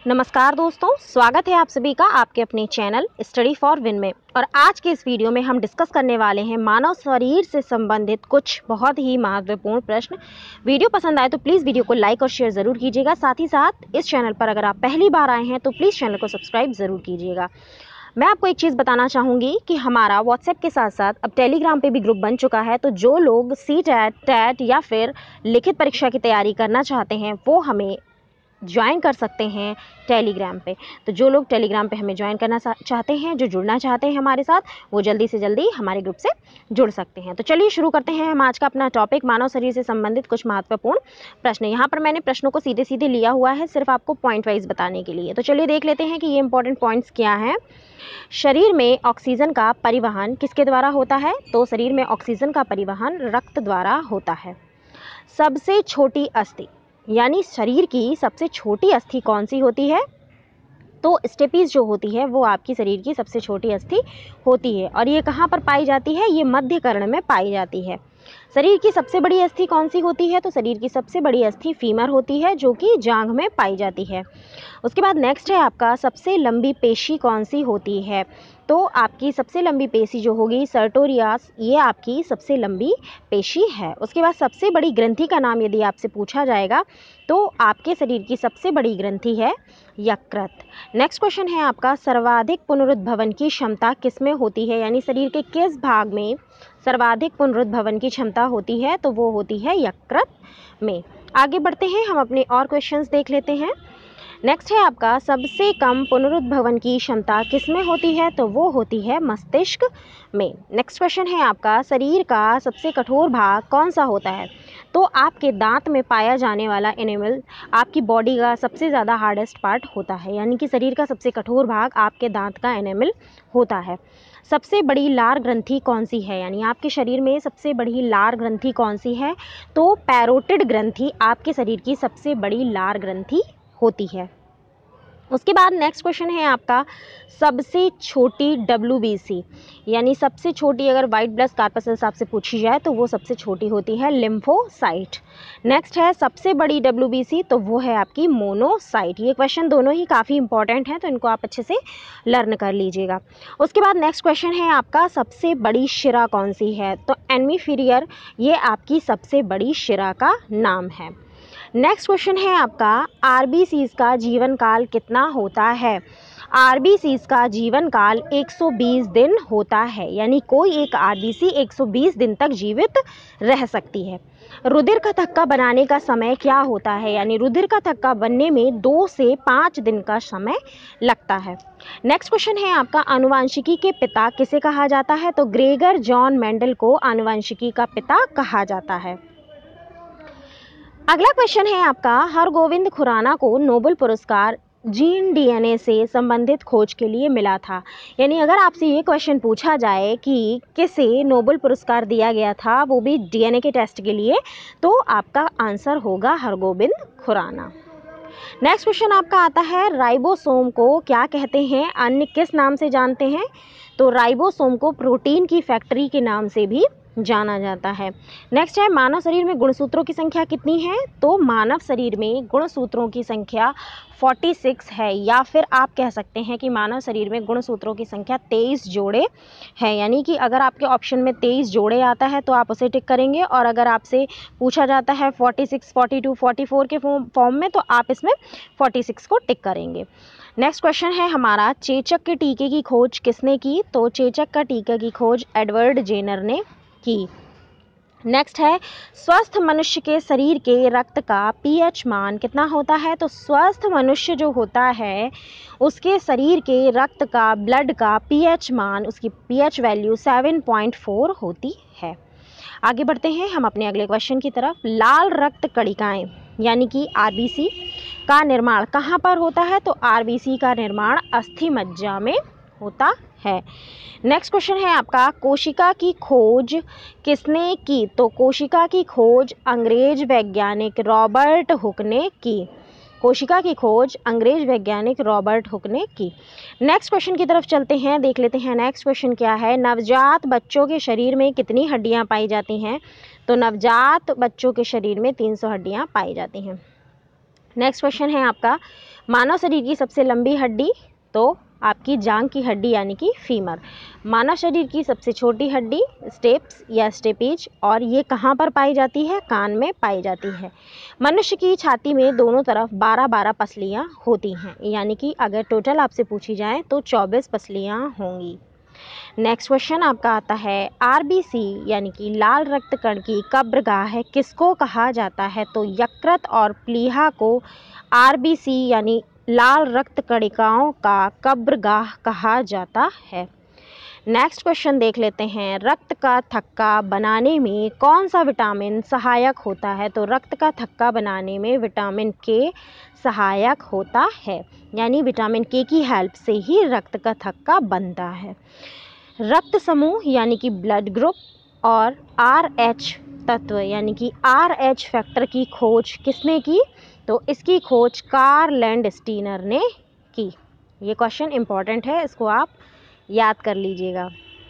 नमस्कार दोस्तों, स्वागत है आप सभी का आपके अपने चैनल स्टडी फॉर विन में। और आज के इस वीडियो में हम डिस्कस करने वाले हैं मानव शरीर से संबंधित कुछ बहुत ही महत्वपूर्ण प्रश्न। वीडियो पसंद आए तो प्लीज़ वीडियो को लाइक और शेयर ज़रूर कीजिएगा। साथ ही साथ इस चैनल पर अगर आप पहली बार आए हैं तो प्लीज़ चैनल को सब्सक्राइब ज़रूर कीजिएगा। मैं आपको एक चीज़ बताना चाहूँगी कि हमारा व्हाट्सएप के साथ साथ अब टेलीग्राम पे भी ग्रुप बन चुका है। तो जो लोग सीटेट, टेट या फिर लिखित परीक्षा की तैयारी करना चाहते हैं वो हमें ज्वाइन कर सकते हैं टेलीग्राम पे। तो जो लोग टेलीग्राम पे हमें ज्वाइन करना चाहते हैं, जो जुड़ना चाहते हैं हमारे साथ, वो जल्दी से जल्दी हमारे ग्रुप से जुड़ सकते हैं। तो चलिए शुरू करते हैं हम आज का अपना टॉपिक, मानव शरीर से संबंधित कुछ महत्वपूर्ण प्रश्न। यहाँ पर मैंने प्रश्नों को सीधे सीधे लिया हुआ है सिर्फ आपको पॉइंट वाइज बताने के लिए। तो चलिए देख लेते हैं कि ये इंपॉर्टेंट पॉइंट्स क्या हैं। शरीर में ऑक्सीजन का परिवहन किसके द्वारा होता है? तो शरीर में ऑक्सीजन का परिवहन रक्त द्वारा होता है। सबसे छोटी अस्थि यानी शरीर की सबसे छोटी अस्थि कौन सी होती है? तो स्टेपीज जो होती है वो आपकी शरीर की सबसे छोटी अस्थि होती है। और ये कहाँ पर पाई जाती है? ये मध्य कर्ण में पाई जाती है। शरीर की सबसे बड़ी अस्थि कौन सी होती है? तो शरीर की सबसे बड़ी अस्थि फीमर होती है जो कि जांघ में पाई जाती है। उसके बाद नेक्स्ट है आपका सबसे लंबी पेशी कौन सी होती है? तो आपकी सबसे लंबी पेशी जो होगी सर्टोरियस, ये आपकी सबसे लंबी पेशी है। उसके बाद सबसे बड़ी ग्रंथि का नाम यदि आपसे पूछा जाएगा तो आपके शरीर की सबसे बड़ी ग्रंथि है यकृत। नेक्स्ट क्वेश्चन है आपका सर्वाधिक पुनरुद्भवन की क्षमता किसमें होती है? यानी शरीर के किस भाग में सर्वाधिक पुनरुद्भवन की क्षमता होती है? तो वो होती है यकृत में। आगे बढ़ते हैं, हम अपने और क्वेश्चंस देख लेते हैं। नेक्स्ट है आपका सबसे कम पुनरुद्भवन की क्षमता किसमें होती है? तो वो होती है मस्तिष्क में। नेक्स्ट क्वेश्चन है आपका शरीर का सबसे कठोर भाग कौन सा होता है? तो आपके दांत में पाया जाने वाला एनिमल आपकी बॉडी का सबसे ज़्यादा हार्डेस्ट पार्ट होता है। यानी कि शरीर का सबसे कठोर भाग आपके दांत का एनिमल होता है। सबसे बड़ी लार ग्रंथि कौन सी है? यानी आपके शरीर में सबसे बड़ी लार ग्रंथि कौन सी है? तो पैरोटिड ग्रंथि आपके शरीर की सबसे बड़ी लार ग्रंथि होती है। उसके बाद नेक्स्ट क्वेश्चन है आपका सबसे छोटी WBC यानी सबसे छोटी, अगर वाइट ब्लड कार्पसेल्स आपसे पूछी जाए तो वो सबसे छोटी होती है लिम्फोसाइट। नेक्स्ट है सबसे बड़ी WBC, तो वो है आपकी मोनोसाइट। ये क्वेश्चन दोनों ही काफ़ी इंपॉर्टेंट हैं तो इनको आप अच्छे से लर्न कर लीजिएगा। उसके बाद नेक्स्ट क्वेश्चन है आपका सबसे बड़ी शिरा कौन सी है? तो एनिमीफेरियर, ये आपकी सबसे बड़ी शिरा का नाम है। नेक्स्ट क्वेश्चन है आपका आरबीसीज का जीवन काल कितना होता है? आरबीसीज का जीवन काल 120 दिन होता है। यानी कोई एक आरबीसी 120 दिन तक जीवित रह सकती है। रुधिर का थक्का बनाने का समय क्या होता है? यानी रुधिर का थक्का बनने में 2 से 5 दिन का समय लगता है। नेक्स्ट क्वेश्चन है आपका आनुवांशिकी के पिता किसे कहा जाता है? तो ग्रेगर जॉन मेंडल को आनुवांशिकी का पिता कहा जाता है। अगला क्वेश्चन है आपका हरगोविंद खुराना को नोबेल पुरस्कार जीन डीएनए से संबंधित खोज के लिए मिला था। यानी अगर आपसे ये क्वेश्चन पूछा जाए कि किसे नोबेल पुरस्कार दिया गया था, वो भी डीएनए के टेस्ट के लिए, तो आपका आंसर होगा हरगोविंद खुराना। नेक्स्ट क्वेश्चन आपका आता है राइबोसोम को क्या कहते हैं? अन्य किस नाम से जानते हैं? तो राइबोसोम को प्रोटीन की फैक्ट्री के नाम से भी जाना जाता है। नेक्स्ट है मानव शरीर में गुणसूत्रों की संख्या कितनी है? तो मानव शरीर में गुणसूत्रों की संख्या 46 है, या फिर आप कह सकते हैं कि मानव शरीर में गुणसूत्रों की संख्या 23 जोड़े है। यानी कि अगर आपके ऑप्शन में 23 जोड़े आता है तो आप उसे टिक करेंगे, और अगर आपसे पूछा जाता है 46, 42, 44 के फॉर्म में तो आप इसमें 46 को टिक करेंगे। नेक्स्ट क्वेश्चन है हमारा चेचक के टीके की खोज किसने की? तो चेचक का टीके की खोज एडवर्ड जेनर ने की। नेक्स्ट है स्वस्थ मनुष्य के शरीर के रक्त का पीएच मान कितना होता है? तो स्वस्थ मनुष्य जो होता है उसके शरीर के रक्त का, ब्लड का पीएच मान, उसकी पीएच वैल्यू 7.4 होती है। आगे बढ़ते हैं हम अपने अगले क्वेश्चन की तरफ। लाल रक्त कणिकाएं यानी कि आरबीसी का निर्माण कहाँ पर होता है? तो आरबीसी का निर्माण अस्थि मज्जा में होता है। नेक्स्ट क्वेश्चन है आपका कोशिका की खोज किसने की? तो कोशिका की खोज अंग्रेज वैज्ञानिक रॉबर्ट हुक ने की। कोशिका की खोज अंग्रेज वैज्ञानिक रॉबर्ट हुक ने की। नेक्स्ट क्वेश्चन की तरफ चलते हैं, देख लेते हैं नेक्स्ट क्वेश्चन क्या है। नवजात बच्चों के शरीर में कितनी हड्डियां पाई जाती हैं? तो नवजात बच्चों के शरीर में 300 हड्डियां पाई जाती हैं। नेक्स्ट क्वेश्चन है आपका मानव शरीर की सबसे लंबी हड्डी तो आपकी जांघ की हड्डी यानी कि फीमर। मानव शरीर की सबसे छोटी हड्डी स्टेप्स या स्टेपीज, और ये कहाँ पर पाई जाती है? कान में पाई जाती है। मनुष्य की छाती में दोनों तरफ 12-12 पसलियाँ होती हैं, यानी कि अगर टोटल आपसे पूछी जाए तो 24 पसलियाँ होंगी। नेक्स्ट क्वेश्चन आपका आता है, आरबीसी यानी कि लाल रक्त कण की कब्रगाह किसको कहा जाता है? तो यकृत और प्लीहा को आरबीसी यानी लाल रक्त कणिकाओं का कब्रगाह कहा जाता है। नेक्स्ट क्वेश्चन देख लेते हैं, रक्त का थक्का बनाने में कौन सा विटामिन सहायक होता है? तो रक्त का थक्का बनाने में विटामिन के सहायक होता है, यानी विटामिन के की हेल्प से ही रक्त का थक्का बनता है। रक्त समूह यानी कि ब्लड ग्रुप और RH तत्व यानी कि RH फैक्टर की खोज किसने की? तो इसकी खोज कार्ल लैंडस्टीनर ने की। ये क्वेश्चन इंपॉर्टेंट है, इसको आप याद कर लीजिएगा।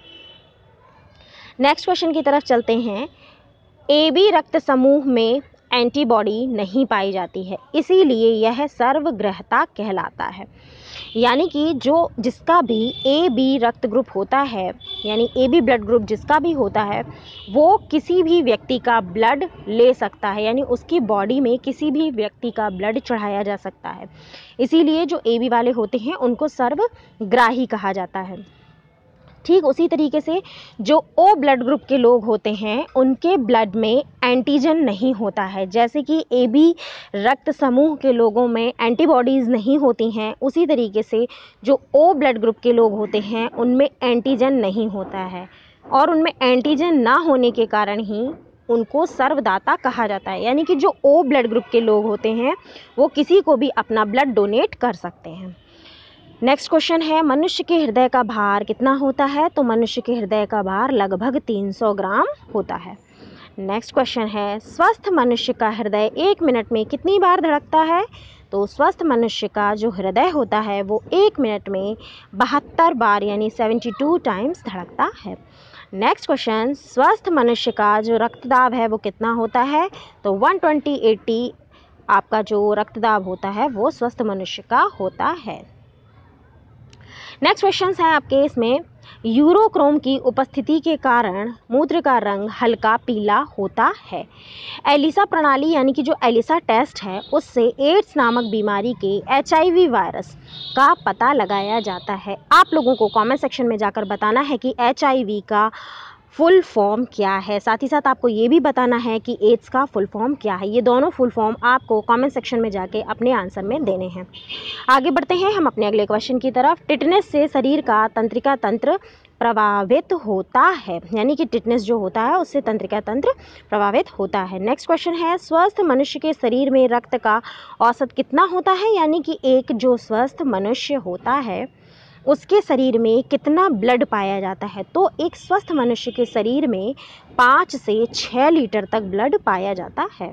नेक्स्ट क्वेश्चन की तरफ चलते हैं। AB रक्त समूह में एंटीबॉडी नहीं पाई जाती है, इसीलिए यह सर्वग्रहता कहलाता है। यानी कि जिसका भी AB रक्त ग्रुप होता है, यानी AB ब्लड ग्रुप जिसका भी होता है, वो किसी भी व्यक्ति का ब्लड ले सकता है, यानी उसकी बॉडी में किसी भी व्यक्ति का ब्लड चढ़ाया जा सकता है। इसीलिए जो AB वाले होते हैं उनको सर्वग्राही कहा जाता है। ठीक उसी तरीके से जो O ब्लड ग्रुप के लोग होते हैं उनके ब्लड में एंटीजन नहीं होता है। जैसे कि AB रक्त समूह के लोगों में एंटीबॉडीज़ नहीं होती हैं, उसी तरीके से जो O ब्लड ग्रुप के लोग होते हैं उनमें एंटीजन नहीं होता है, और उनमें एंटीजन ना होने के कारण ही उनको सर्वदाता कहा जाता है। यानी कि जो O ब्लड ग्रुप के लोग होते हैं वो किसी को भी अपना ब्लड डोनेट कर सकते हैं। नेक्स्ट क्वेश्चन है, मनुष्य के हृदय का भार कितना होता है? तो मनुष्य के हृदय का भार लगभग 300 ग्राम होता है। नेक्स्ट क्वेश्चन है, स्वस्थ मनुष्य का हृदय 1 मिनट में कितनी बार धड़कता है? तो स्वस्थ मनुष्य का जो हृदय होता है वो 1 मिनट में 72 बार यानी 72 टाइम्स धड़कता है। नेक्स्ट क्वेश्चन, स्वस्थ मनुष्य का जो रक्तदाब है वो कितना होता है? तो 120/80 आपका जो रक्तदाब होता है वो स्वस्थ मनुष्य का होता है। नेक्स्ट क्वेश्चन है आपके, इसमें यूरोक्रोम की उपस्थिति के कारण मूत्र का रंग हल्का पीला होता है। एलिसा प्रणाली यानी कि जो एलिसा टेस्ट है उससे एड्स नामक बीमारी के HIV वायरस का पता लगाया जाता है। आप लोगों को कमेंट सेक्शन में जाकर बताना है कि HIV का फुल फॉर्म क्या है, साथ ही साथ आपको ये भी बताना है कि एड्स का फुल फॉर्म क्या है। ये दोनों फुल फॉर्म आपको कमेंट सेक्शन में जाके अपने आंसर में देने हैं। आगे बढ़ते हैं हम अपने अगले क्वेश्चन की तरफ। टिटनेस से शरीर का तंत्रिका तंत्र प्रभावित होता है, यानी कि टिटनेस जो होता है उससे तंत्रिका तंत्र प्रभावित होता है। नेक्स्ट क्वेश्चन है, स्वस्थ मनुष्य के शरीर में रक्त का औसत कितना होता है? यानी कि एक जो स्वस्थ मनुष्य होता है उसके शरीर में कितना ब्लड पाया जाता है? तो एक स्वस्थ मनुष्य के शरीर में 5 से 6 लीटर तक ब्लड पाया जाता है।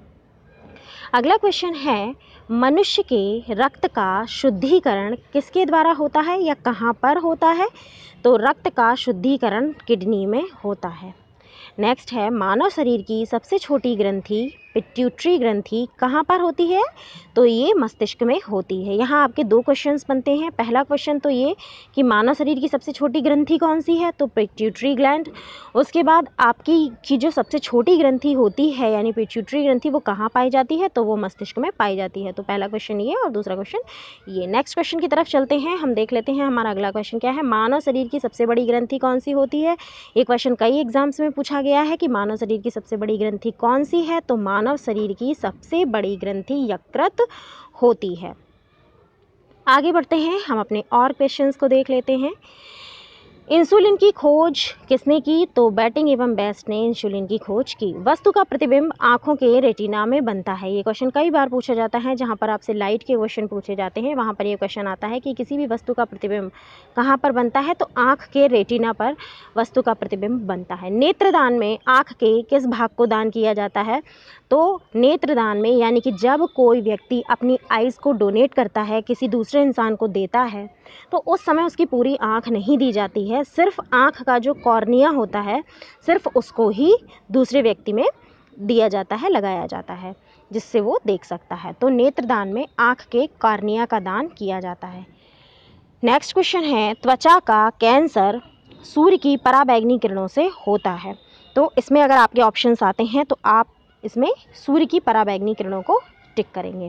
अगला क्वेश्चन है, मनुष्य के रक्त का शुद्धिकरण किसके द्वारा होता है या कहाँ पर होता है? तो रक्त का शुद्धिकरण किडनी में होता है। नेक्स्ट है, मानव शरीर की सबसे छोटी ग्रंथि पिट्यूटरी ग्रंथि कहाँ पर होती है? तो ये मस्तिष्क में होती है। यहाँ आपके 2 क्वेश्चंस बनते हैं। पहला क्वेश्चन तो ये कि मानव शरीर की सबसे छोटी ग्रंथि कौन सी है? तो पिट्यूटरी ग्लैंड। उसके बाद आपकी जो सबसे छोटी ग्रंथि होती है यानी पिट्यूटरी ग्रंथि वो कहाँ पाई जाती है? तो वो मस्तिष्क में पाई जाती है। तो पहला क्वेश्चन ये और दूसरा क्वेश्चन ये। नेक्स्ट क्वेश्चन की तरफ चलते हैं, हम देख लेते हैं हमारा अगला क्वेश्चन क्या है। मानव शरीर की सबसे बड़ी ग्रंथि कौन सी होती है? ये क्वेश्चन कई एग्जाम्स में पूछा गया है कि मानव शरीर की सबसे बड़ी ग्रंथि कौन सी है? तो मानव शरीर की सबसे बड़ी ग्रंथि यकृत होती है। आगे बढ़ते हैं, हम अपने और क्वेश्चंस को देख लेते हैं। इंसुलिन की खोज किसने की? तो बैटिंग एवं बेस्ट ने इंसुलिन की खोज की। वस्तु का प्रतिबिंब आंखों के रेटिना में बनता है। ये क्वेश्चन कई बार पूछा जाता है, जहां पर आपसे लाइट के क्वेश्चन पूछे जाते हैं वहां पर ये क्वेश्चन आता है कि किसी भी वस्तु का प्रतिबिंब कहां पर बनता है? तो आंख के रेटिना पर वस्तु का प्रतिबिंब बनता है। नेत्रदान में आंख के किस भाग को दान किया जाता है? तो नेत्रदान में यानी कि जब कोई व्यक्ति अपनी आइज़ को डोनेट करता है, किसी दूसरे इंसान को देता है, तो उस समय उसकी पूरी आँख नहीं दी जाती है, सिर्फ आँख का जो कॉर्निया होता है सिर्फ उसको ही दूसरे व्यक्ति में दिया जाता है, लगाया जाता है। जिससे वो देख सकता है। तो नेत्रदान में आँख के कॉर्निया का दान किया जाता है। नेक्स्ट क्वेश्चन है, त्वचा का कैंसर सूर्य की पराबैंगनी किरणों से होता है। तो इसमें अगर आपके ऑप्शंस आते हैं तो आप इसमें सूर्य की पराबैंगनी किरणों को टिक करेंगे।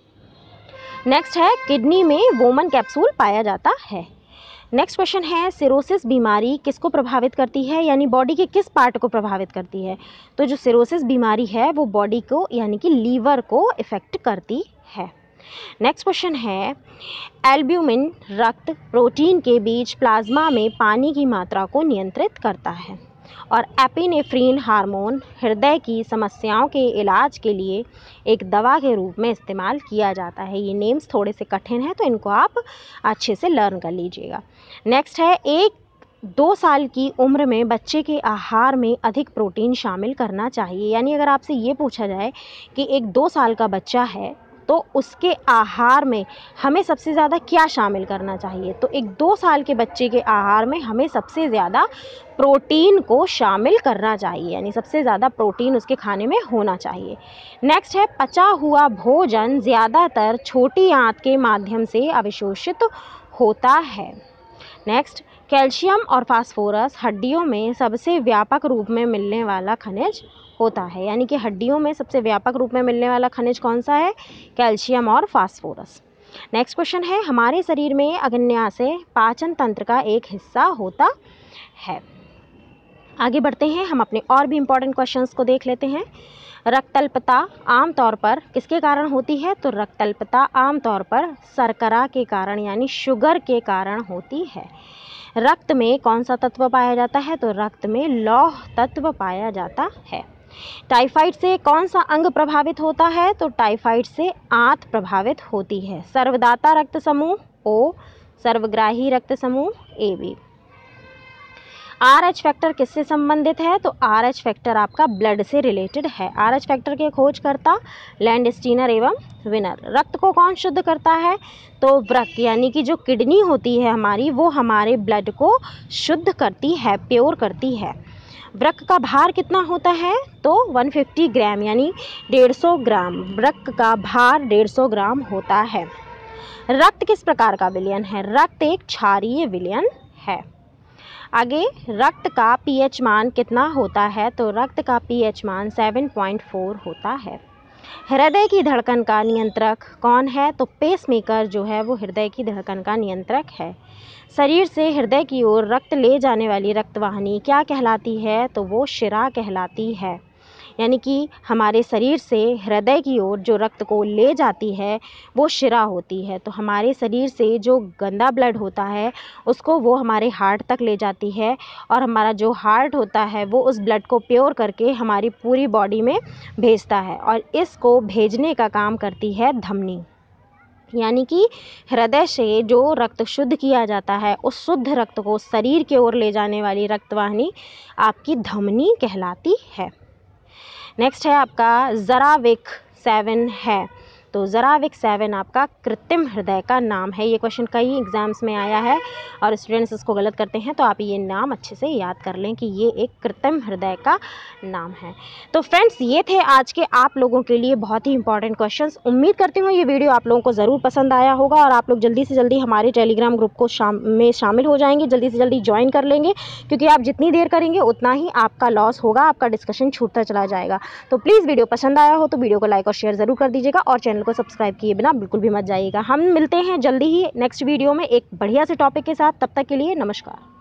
नेक्स्ट है, किडनी में वोमन कैप्सूल पाया जाता है। नेक्स्ट क्वेश्चन है, सिरोसिस बीमारी किसको प्रभावित करती है, यानी बॉडी के किस पार्ट को प्रभावित करती है। तो जो सिरोसिस बीमारी है वो बॉडी को यानी कि लीवर को इफेक्ट करती है। नेक्स्ट क्वेश्चन है, एल्ब्यूमिन रक्त प्रोटीन के बीच प्लाज्मा में पानी की मात्रा को नियंत्रित करता है और एपिनेफ्रीन हार्मोन हृदय की समस्याओं के इलाज के लिए एक दवा के रूप में इस्तेमाल किया जाता है। ये नेम्स थोड़े से कठिन हैं तो इनको आप अच्छे से लर्न कर लीजिएगा। नेक्स्ट है, 1-2 साल की उम्र में बच्चे के आहार में अधिक प्रोटीन शामिल करना चाहिए। यानी अगर आपसे ये पूछा जाए कि एक 2 साल का बच्चा है तो उसके आहार में हमें सबसे ज़्यादा क्या शामिल करना चाहिए, तो एक 2 साल के बच्चे के आहार में हमें सबसे ज़्यादा प्रोटीन को शामिल करना चाहिए, यानी सबसे ज़्यादा प्रोटीन उसके खाने में होना चाहिए। नेक्स्ट है, पचा हुआ भोजन ज़्यादातर छोटी आंत के माध्यम से अवशोषित होता है। नेक्स्ट, कैल्शियम और फास्फोरस हड्डियों में सबसे व्यापक रूप में मिलने वाला खनिज होता है। यानी कि हड्डियों में सबसे व्यापक रूप में मिलने वाला खनिज कौन सा है, कैल्शियम और फास्फोरस। नेक्स्ट क्वेश्चन है, हमारे शरीर में अग्न्याशय पाचन तंत्र का एक हिस्सा होता है। आगे बढ़ते हैं, हम अपने और भी इम्पोर्टेंट क्वेश्चंस को देख लेते हैं। रक्तल्पता आमतौर पर किसके कारण होती है, तो रक्तल्पता आमतौर पर शर्करा के कारण यानी शुगर के कारण होती है। रक्त में कौन सा तत्व पाया जाता है, तो रक्त में लौह तत्व पाया जाता है। टाइफाइड से कौन सा अंग प्रभावित होता है, तो टाइफाइड से आंत प्रभावित होती है। सर्वदाता रक्त समूह ओ, सर्वग्राही रक्त समूह AB। RH फैक्टर किससे संबंधित है, तो RH फैक्टर आपका ब्लड से रिलेटेड है। RH फैक्टर के खोजकर्ता लैंडस्टीनर एवं विनर। रक्त को कौन शुद्ध करता है, तो वृक्क यानी कि जो किडनी होती है हमारी वो हमारे ब्लड को शुद्ध करती है, प्योर करती है। वृक्क का भार कितना होता है, तो 150 ग्राम यानी 150 ग्राम। वृक्क का भार 150 ग्राम होता है। रक्त किस प्रकार का विलयन है, रक्त एक क्षारीय विलयन है। आगे, रक्त का pH मान कितना होता है, तो रक्त का pH मान 7.4 होता है। हृदय की धड़कन का नियंत्रक कौन है, तो पेसमेकर जो है वो हृदय की धड़कन का नियंत्रक है। शरीर से हृदय की ओर रक्त ले जाने वाली रक्तवाहिनी क्या कहलाती है, तो वो शिरा कहलाती है। यानी कि हमारे शरीर से हृदय की ओर जो रक्त को ले जाती है वो शिरा होती है। तो हमारे शरीर से जो गंदा ब्लड होता है उसको वो हमारे हार्ट तक ले जाती है और हमारा जो हार्ट होता है वो उस ब्लड को प्योर करके हमारी पूरी बॉडी में भेजता है और इसको भेजने का काम करती है धमनी। यानी कि हृदय से जो रक्त शुद्ध किया जाता है उस शुद्ध रक्त को शरीर की ओर ले जाने वाली रक्तवाहिनी आपकी धमनी कहलाती है। नेक्स्ट है आपका ज़राविक 7 है, तो ज़राविक 7 आपका कृत्रिम हृदय का नाम है। ये क्वेश्चन कई एग्जाम्स में आया है और स्टूडेंट्स इसको गलत करते हैं, तो आप ये नाम अच्छे से याद कर लें कि ये एक कृत्रिम हृदय का नाम है। तो फ्रेंड्स, ये थे आज के आप लोगों के लिए बहुत ही इंपॉर्टेंट क्वेश्चंस। उम्मीद करती हूँ ये वीडियो आप लोगों को ज़रूर पसंद आया होगा और आप लोग जल्दी से जल्दी हमारे टेलीग्राम ग्रुप को शामिल हो जाएंगे, जल्दी से जल्दी ज्वाइन कर लेंगे, क्योंकि आप जितनी देर करेंगे उतना ही आपका लॉस होगा, आपका डिस्कशन छूटता चला जाएगा। तो प्लीज़ वीडियो पसंद आया हो तो वीडियो को लाइक और शेयर ज़रूर कर दीजिएगा और चैनल को सब्सक्राइब किए बिना बिल्कुल भी मत जाइएगा। हम मिलते हैं जल्दी ही नेक्स्ट वीडियो में एक बढ़िया से टॉपिक के साथ। तब तक के लिए नमस्कार।